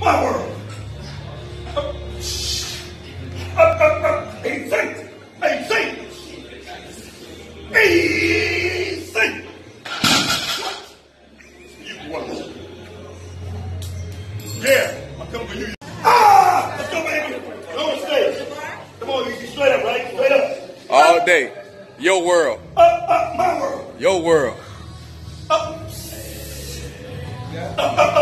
my world. Easy. Easy. Easy. You wonderful. Yeah, I'm coming for you. Ah! Let's go, baby. Go on stage. Come on, easy. Straight up, right? Straight up. All day. Your world. Up, my world. Your world. Up. Up.